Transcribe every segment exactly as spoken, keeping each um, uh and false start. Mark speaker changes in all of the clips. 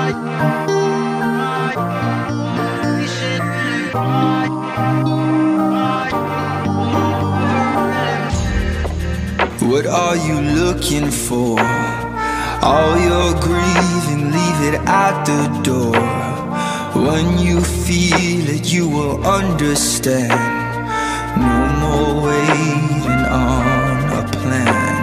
Speaker 1: What are you looking for? All your grieving, leave it at the door. When you feel it, you will understand. No more waiting on a plan.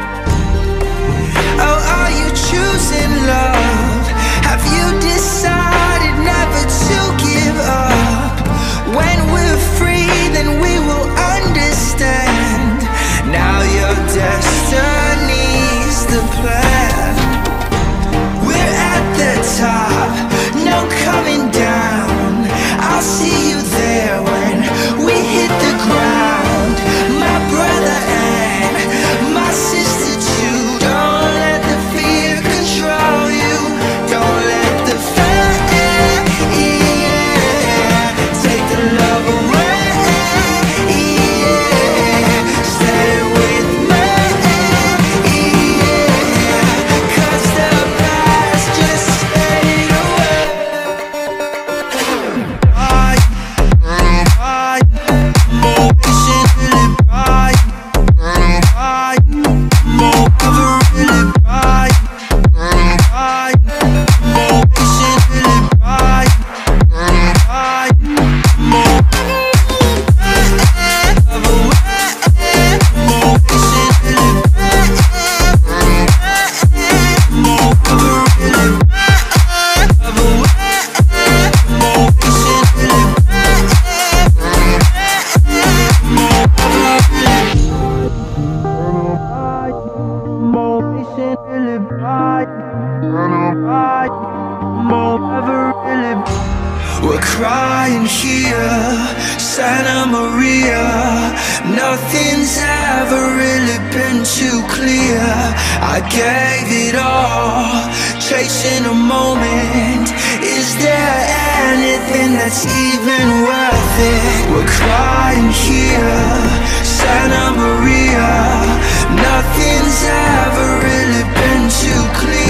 Speaker 1: Oh, are you choosing love? Have you decided never to give up? When we're free, then we will understand. Now your destiny's the plan. We're at the top, no coming down. I'll see you there when we hit the ground. My brother and my sister too. Don't let the fear control you. Don't let the fear, yeah, take the love away, yeah. Stay with me, yeah, 'cause the past just fade away. We're crying here, Santa Maria. Nothing's ever really been too clear. I gave it all, chasing a moment. Is there anything that's even worth it? We're crying here, Santa Maria. Nothing's ever really been too clear.